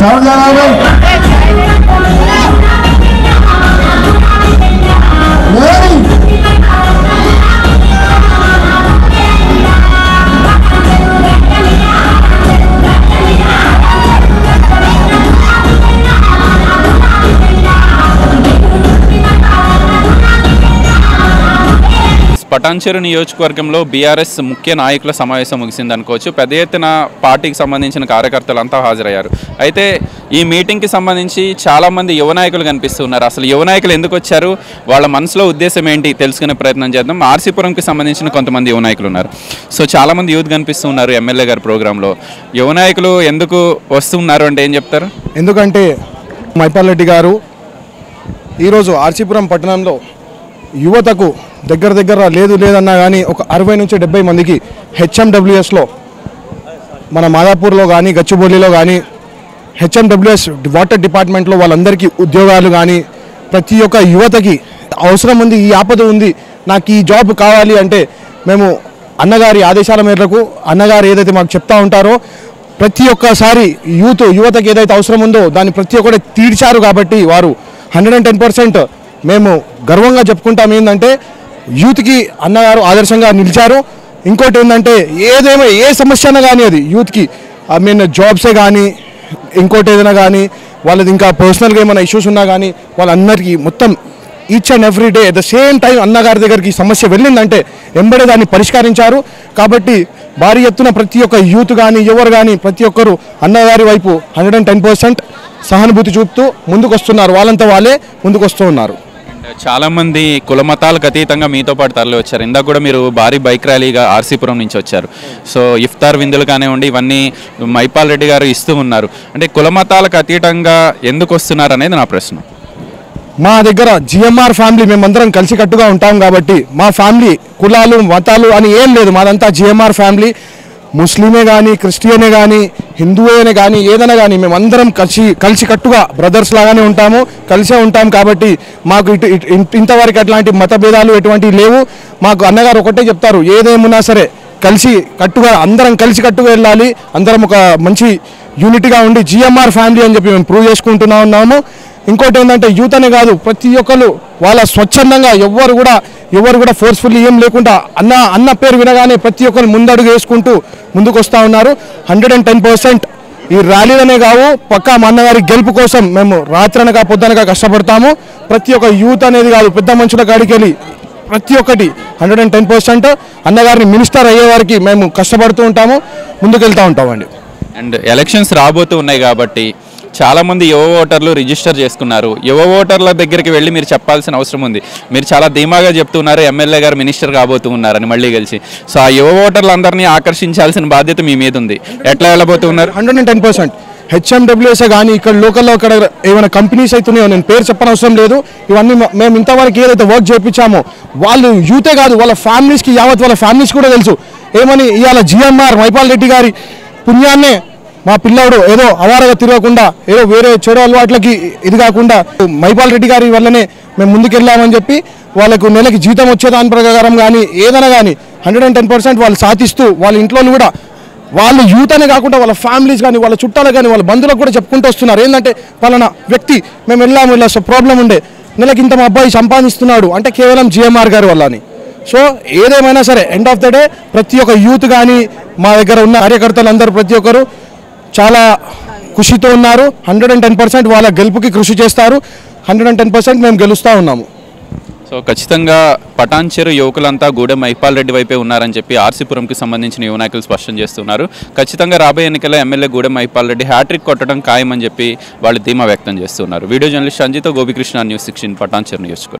Sound लगा भाई। పటాన్చెరు నియోజకవర్గంలో బీఆర్ఎస్ ముఖ్య నాయకుల సమావేశం ముగిసింది అనుకోవచ్చు. పెద్ద ఎత్తున పార్టీకి సంబంధించిన కార్యకర్తలంతా హాజరయ్యారు. అయితే ఈ మీటింగ్కి సంబంధించి చాలామంది యువ నాయకులు కనిపిస్తున్నారు. అసలు యువ నాయకులు ఎందుకు వచ్చారు, వాళ్ళ మనసులో ఉద్దేశం ఏంటి తెలుసుకునే ప్రయత్నం చేద్దాం. ఆర్సీపురంకి సంబంధించిన కొంతమంది యువ నాయకులు ఉన్నారు. సో చాలామంది యూత్ కనిపిస్తున్నారు ఎమ్మెల్యే గారి ప్రోగ్రాంలో. యువ నాయకులు ఎందుకు వస్తున్నారు అంటే ఏం చెప్తారు? ఎందుకంటే మైపాల్ రెడ్డి గారు ఈరోజు ఆర్సీపురం పట్టణంలో యువతకు దగ్గర లేదన్నా కానీ ఒక 60 నుంచి 70 మందికి హెచ్ఎండబ్ల్యూఎస్లో మన మాదాపూర్లో కానీ గచ్చిబౌలిలో కానీ హెచ్ఎండబ్ల్యూఎస్ వాటర్ డిపార్ట్మెంట్లో వాళ్ళందరికీ ఉద్యోగాలు కానీ ప్రతి ఒక్క యువతకి అవసరం ఉంది, ఈ ఆపద ఉంది, నాకు ఈ జాబ్ కావాలి అంటే మేము అన్నగారి ఆదేశాల మేరకు అన్నగారు ఏదైతే మాకు చెప్తా ఉంటారో ప్రతి ఒక్కసారి యువతకి ఏదైతే అవసరం ఉందో దాన్ని ప్రతి ఒక్కటి తీర్చారు. కాబట్టి వారు 110% మేము గర్వంగా చెప్పుకుంటాం. ఏంటంటే యూత్కి అన్నగారు ఆదర్శంగా నిలిచారు. ఇంకోటి ఏంటంటే ఏ సమస్య అయినా కానీ అది యూత్కి జాబ్సే కానీ ఇంకోటి ఏదైనా కానీ వాళ్ళది ఇంకా పర్సనల్గా ఏమైనా ఇష్యూస్ ఉన్నా కానీ వాళ్ళందరికీ మొత్తం each and every day at the same time అన్నగారి దగ్గరికి సమస్య వెళ్ళిందంటే వెంబడే దాన్ని పరిష్కరించారు. కాబట్టి భారీ ఎత్తున ప్రతి ఒక్క యూత్ కానీ ఎవరు కానీ ప్రతి ఒక్కరు అన్నగారి వైపు 110% సహానుభూతి చూపుతూ ముందుకు వస్తున్నారు. వాళ్ళంతా వాళ్ళే ముందుకు వస్తూ ఉన్నారు. చాలామంది కుల మతాలకు అతీతంగా మీతో పాటు తరలి వచ్చారు. ఇందాక కూడా మీరు భారీ బైక్ ర్యాలీగా ఆర్సీపురం నుంచి వచ్చారు. సో ఇఫ్తార్ విందులు కానివ్వండి ఇవన్నీ మైపాల్ రెడ్డి గారు ఇస్తూ ఉన్నారు. అంటే కుల మతాలకు అతీతంగా ఎందుకు వస్తున్నారు అనేది నా ప్రశ్న. మా దగ్గర జిఎంఆర్ ఫ్యామిలీ మేమందరం కలిసికట్టుగా ఉంటాం కాబట్టి మా ఫ్యామిలీ కులాలు మతాలు అని ఏం లేదు. మాదంతా జిఎంఆర్ ఫ్యామిలీ. ముస్లిమే కానీ క్రిస్టియనే కానీ హిందువునే కానీ ఏదైనా కానీ మేమందరం కలిసికట్టుగా బ్రదర్స్ లాగానే ఉంటాము, కలిసే ఉంటాం. కాబట్టి మాకు ఇంతవరకు అట్లాంటి మతభేదాలు ఎటువంటివి లేవు. మాకు అన్నగారు ఒకటే చెప్తారు, ఏదేమున్నా సరే అందరం కలిసికట్టుగా వెళ్ళాలి, అందరం ఒక మంచి యూనిటీగా ఉండి జిఎంఆర్ ఫ్యామిలీ అని చెప్పి మేము ప్రూవ్ చేసుకుంటున్నా ఉన్నాము. ఇంకోటి ఏంటంటే యూత్ అనే కాదు ప్రతి ఒక్కరు వాళ్ళ స్వచ్ఛందంగా ఎవరు కూడా ఫోర్స్ఫుల్లీ ఏం లేకుండా అన్న పేరు వినగానే ప్రతి ఒక్కరు ముందడుగు వేసుకుంటూ ముందుకు వస్తూ ఉన్నారు. 110% ఈ ర్యాలీలనే కావు పక్కా మా అన్నగారి గెలుపు కోసం మేము రాత్రనగా పొద్దునగా కష్టపడతాము. ప్రతి ఒక్క యూత్ అనేది కాదు పెద్ద మనుషుల కాడికి వెళ్ళి ప్రతి ఒక్కటి 110% అన్నగారిని మినిస్టర్ అయ్యే వారికి మేము కష్టపడుతూ ఉంటాము, ముందుకు వెళ్తూ ఉంటామండి. అండ్ ఎలక్షన్స్ రాబోతూ ఉన్నాయి కాబట్టి చాలామంది యువ ఓటర్లు రిజిస్టర్ చేసుకున్నారు. యువ ఓటర్ల దగ్గరికి వెళ్ళి మీరు చెప్పాల్సిన అవసరం ఉంది. మీరు చాలా ధీమాగా చెప్తున్నారు ఎమ్మెల్యే గారు మినిస్టర్ కాబోతూ ఉన్నారని మళ్ళీ కలిసి. సో ఆ యువ ఓటర్లందరినీ ఆకర్షించాల్సిన బాధ్యత మీ మీద ఉంది. ఎట్లా వెళ్ళబోతున్నారు? 110% హెచ్ఎండబ్ల్యూఎస్ కానీ ఇక్కడ లోకల్లో ఇక్కడ ఏమైనా కంపెనీస్ అవుతున్నాయో నేను పేరు చెప్పనవసరం లేదు. ఇవన్నీ మేము ఇంతవరకు ఏదైతే వర్క్ చేయించామో వాళ్ళు యూతే కాదు వాళ్ళ ఫ్యామిలీస్కి యావత్ వాళ్ళ ఫ్యామిలీస్ కూడా తెలుసు. ఏమని ఇవాళ జిఎంఆర్ మైపాల్ రెడ్డి గారి పుణ్యాన్నే మా పిల్లాడు ఏదో అవారగా తిరగకుండా ఏదో వేరే చెడు అలవాట్లకి ఇది కాకుండా మైపాల్ రెడ్డి గారి వల్లనే మేము ముందుకెళ్ళామని చెప్పి వాళ్ళకు నెలకి జీతం వచ్చేదాని ప్రకారం కానీ ఏదైనా కానీ 110% వాళ్ళు సాధిస్తూ వాళ్ళ ఇంట్లో కూడా వాళ్ళు యూత్ అనే కాకుండా వాళ్ళ ఫ్యామిలీస్ కానీ వాళ్ళ చుట్టాలు కానీ వాళ్ళ బంధువులకు కూడా చెప్పుకుంటూ వస్తున్నారు. ఏంటంటే పలానా వ్యక్తి మేము వెళ్ళాము ఇలా ప్రాబ్లం ఉండే నెలకి ఇంత మా అబ్బాయి సంపాదిస్తున్నాడు అంటే కేవలం జిఎంఆర్ గారి వల్ల అని. సో ఏదేమైనా సరే ఎండ్ ఆఫ్ ద డే ప్రతి ఒక్క యూత్ కానీ మా దగ్గర ఉన్న కార్యకర్తలు అందరూ ప్రతి ఒక్కరు చాలా ఖుషితో ఉన్నారు. 110% వాళ్ళ గెలుపుకి కృషి చేస్తారు. 110% మేము గెలుస్తూ ఉన్నాము. సో ఖచ్చితంగా పటాన్చెరు యువకులంతా గూడెం మైపాల్ రెడ్డి వైపే ఉన్నారని చెప్పి ఆర్సీపురంకి సంబంధించిన యువ నాయకులు స్పష్టం చేస్తున్నారు. ఖచ్చితంగా రాబోయే ఎన్నికల్లో ఎమ్మెల్యే గూడెం మైపాల్ రెడ్డి హ్యాట్రిక్ కొట్టడం ఖాయమని చెప్పి వాళ్ళు ధీమా వ్యక్తం చేస్తున్నారు. Video journalist Sanjitha Gopikrishna, news 16 Patancheru నియోజకవర్గం.